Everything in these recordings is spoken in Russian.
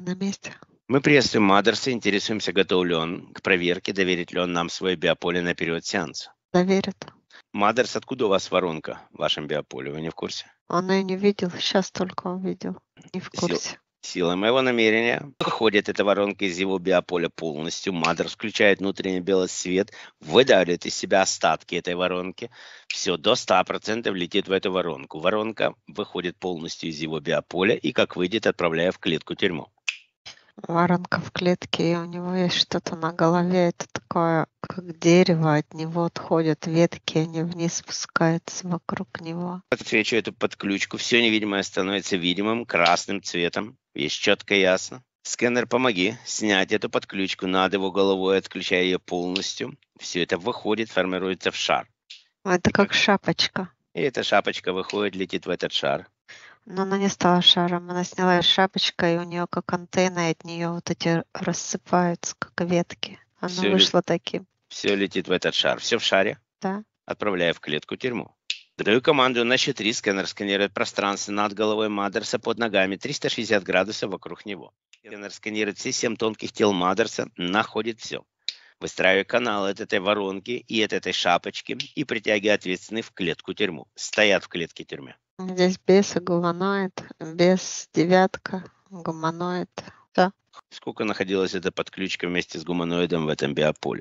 на месте. Мы приветствуем Мадерса, интересуемся, готов ли он к проверке, доверит ли он нам свое биополе на период сеанса. Доверит. Мадерс, откуда у вас воронка в вашем биополе? Вы не в курсе? Он ее не видел, сейчас только увидел. Не в курсе. Сила моего намерения. Выходит эта воронка из его биополя полностью. Мадерс включает внутренний белый свет, выдавливает из себя остатки этой воронки. Все до 100% летит в эту воронку. Воронка выходит полностью из его биополя и, как выйдет, отправляя в клетку-тюрьму. Воронка в клетке, и у него есть что-то на голове. Это такое, как дерево, от него отходят ветки, они вниз спускаются вокруг него. Отвечу эту подключку. Все невидимое становится видимым красным цветом. Есть четко и ясно. Сканер, помоги снять эту подключку над его головой, отключая ее полностью. Все это выходит, формируется в шар. Это как шапочка. И эта шапочка выходит, летит в этот шар. Но она не стала шаром, она снялась шапочкой, и у нее как антенна, и от нее вот эти рассыпаются, как ветки. Она Всё вышла таким. Все летит в этот шар. Все в шаре. Да. Отправляя в клетку-тюрьму. Даю команду на счет 3. Сканер сканирует пространство над головой Мадерса, под ногами 360 градусов вокруг него. Сканер сканирует все 7 тонких тел Мадерса, находит все. Выстраивая каналы от этой воронки и от этой шапочки и притягивая ответственных в клетку-тюрьму. Стоят в клетке-тюрьме. Здесь бес и гуманоид, бес, девятка, гуманоид. Да, Сколько находилась эта подключка вместе с гуманоидом в этом биополе?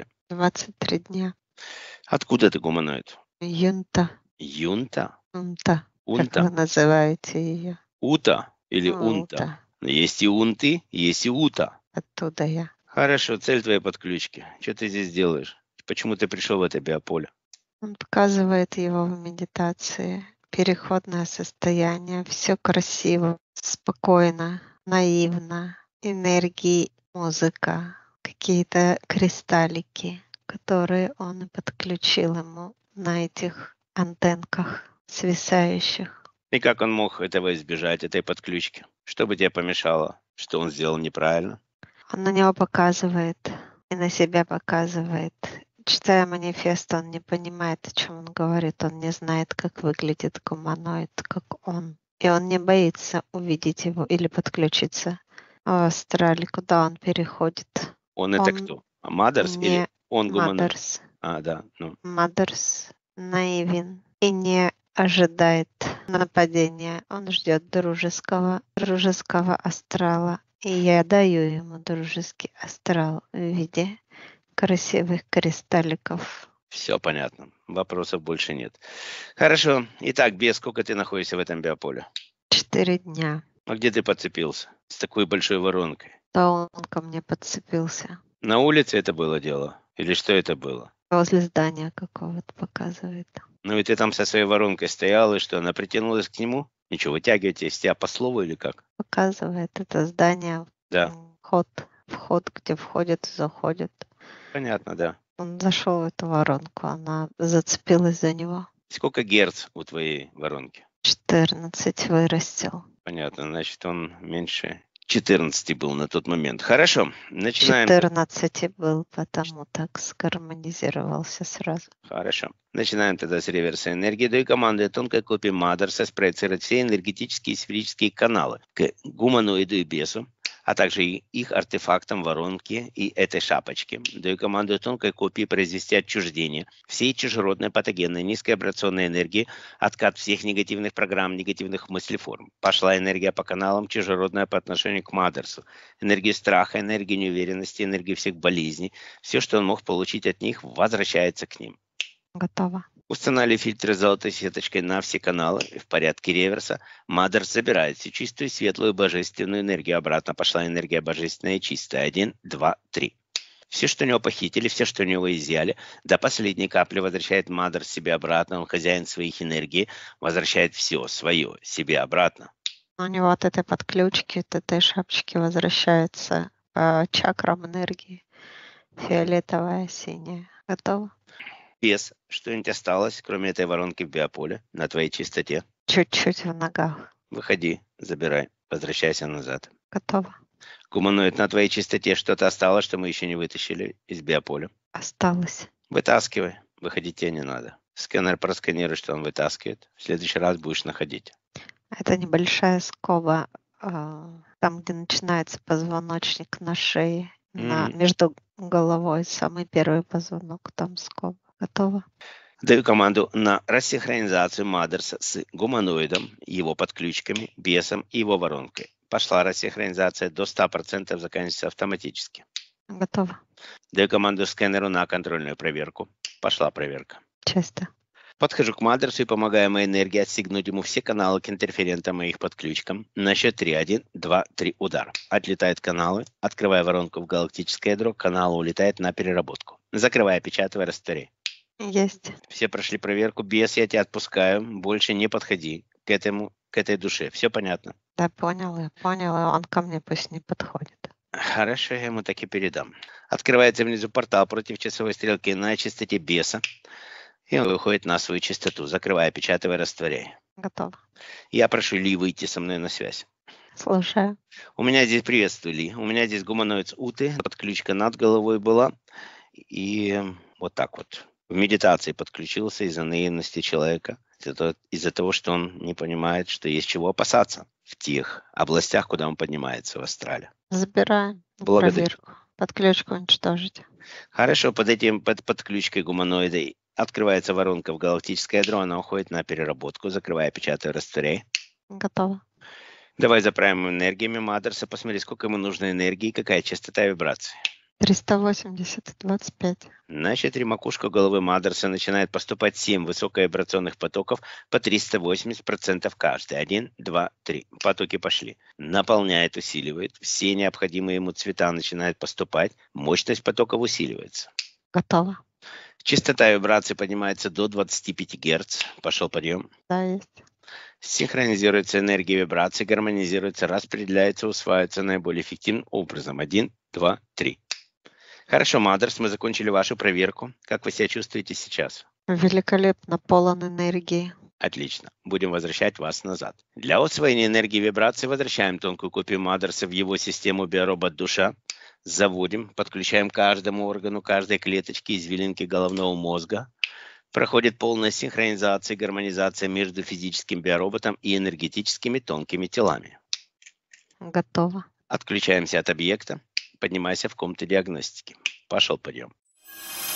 23 дня. Откуда ты гуманоид? Юнта. Юнта? Унта. Как Унта? вы называете ее? Ута или Ну, унта? Есть и унты, есть и ута. Оттуда я. Хорошо, цель твоей подключки. Что ты здесь делаешь? Почему ты пришел в это биополе? Он показывает его в медитации. Переходное состояние. Все красиво, спокойно, наивно. Энергии, музыка, какие-то кристаллики, которые он подключил ему на этих антенках свисающих. И как он мог этого избежать, этой подключки? Что бы тебе помешало? Что он сделал неправильно? Он на него показывает и на себя показывает. Читая манифест, он не понимает, о чем он говорит. Он не знает, как выглядит гуманоид, как он. И он не боится увидеть его или подключиться в астрале, куда он переходит. Он это кто? Мадерс или Не он гуманоид? Мадерс. Да. Мадерс наивен и не ожидает нападения. Он ждет дружеского астрала. И я даю ему дружеский астрал в виде красивых кристалликов. Все понятно. Вопросов больше нет. Хорошо. Итак, бес, сколько ты находишься в этом биополе? 4 дня. А где ты подцепился с такой большой воронкой? Да он ко мне подцепился. На улице это было дело? Или что это было? Возле здания какого-то показывает. Ну и ты там со своей воронкой стоял, и что, она притянулась к нему? Ничего, вытягиваете из тебя по слову или как? Показывает это здание. Да. Вход, где входит и заходит. Понятно, да. Он зашел в эту воронку, она зацепилась за него. Сколько герц у твоей воронки? 14 вырастил. Понятно, значит, он меньше 14 был на тот момент. Хорошо, начинаем. 14 был, потому так сгармонизировался сразу. Хорошо. Начинаем тогда с реверса энергии. Даю команду тонкой копии Мадерса спроецировать все энергетические и сферические каналы к гуманоиду и бесу, а также их артефактам воронки и этой шапочки. Даю команду тонкой копии произвести отчуждение всей чужеродной патогенной низкоабрационной энергии, откат всех негативных программ, негативных мыслеформ. Пошла энергия по каналам, чужеродная по отношению к Мадерсу. Энергию страха, энергию неуверенности, энергию всех болезней. Все, что он мог получить от них, возвращается к ним. Готово. Устанавливали фильтры с золотой сеточкой на все каналы в порядке реверса. Мадерс забирает всю чистую, светлую, божественную энергию. Обратно пошла энергия божественная и чистая. 1, 2, 3. Все, что у него похитили, все, что у него изъяли, до последней капли возвращает Мадерс себе обратно. Он хозяин своих энергий, возвращает все свое себе обратно. У него от этой подключки, от этой шапочки возвращается чакрам энергии. Фиолетовая, синяя. Готово? Без что-нибудь осталось, кроме этой воронки в биополе, на твоей чистоте? Чуть-чуть в ногах. Выходи, забирай, возвращайся назад. Готово. Гуманоид, на твоей чистоте что-то осталось, что мы еще не вытащили из биополя? Осталось. Вытаскивай. Выходить тебе не надо. Сканер просканирует, что он вытаскивает. В следующий раз будешь находить. Это небольшая скоба там, где начинается позвоночник на шее, Мгм. между головой, самый первый позвонок, там скоба. Готово? Даю команду на рассинхронизацию Мадерса с гуманоидом, его подключками, бесом и его воронкой. Пошла рассинхронизация до 100%, заканчивается автоматически. Готово. Даю команду скэнеру на контрольную проверку. Пошла проверка. Чисто. Подхожу к Мадерсу и помогаю моей энергии отстегнуть ему все каналы к интерферентам и их подключкам. На счет 3. 1, 2, 3. Удар. Отлетают каналы. Открывая воронку в галактическое ядро, канал улетает на переработку. Закрывая, печатывая, растворяй. Есть. Все прошли проверку. Бес, я тебя отпускаю. Больше не подходи к этой душе. Все понятно? Да, я понял, и он ко мне пусть не подходит. Хорошо, я ему так и передам. Открывается внизу портал против часовой стрелки на частоте беса. И он выходит на свою частоту, закрывая, печатывая, растворяй. Готово. Я прошу Ли выйти со мной на связь. Слушаю. У меня здесь, приветствую, Ли. У меня здесь гуманоид Уты, подключка над головой была. И вот так вот. В медитации подключился из-за наивности человека. Это из-за того, что он не понимает, что есть чего опасаться в тех областях, куда он поднимается в астрале. Забираем на Благодарю. проверку. Подключку уничтожить. Хорошо, под подключкой гуманоида открывается воронка в галактическое ядро, она уходит на переработку, закрывая, печатая, растворяй. Готово. Давай заправим энергиями Мадерса, посмотри, сколько ему нужно энергии, какая частота вибрации. 380 и 25. На 4 макушку головы Мадерса начинает поступать 7 высоковибрационных потоков по 380% каждый. 1, 2, 3. Потоки пошли. Наполняет, усиливает. Все необходимые ему цвета начинают поступать. Мощность потоков усиливается. Готово. Частота вибрации поднимается до 25 Гц. Пошел подъем. Да, есть. Синхронизируется энергия вибрации, гармонизируется, распределяется, усваивается наиболее эффективным образом. 1, 2, 3. Хорошо, Мадерс, мы закончили вашу проверку. Как вы себя чувствуете сейчас? Великолепно, полон энергии. Отлично. Будем возвращать вас назад. Для усвоения энергии вибрации возвращаем тонкую копию Мадерса в его систему биоробот-душа. Заводим, подключаем каждому органу, каждой клеточке извилинки головного мозга. Проходит полная синхронизация и гармонизация между физическим биороботом и энергетическими тонкими телами. Готово. Отключаемся от объекта. Поднимайся в комнату диагностики. Пошел подъем.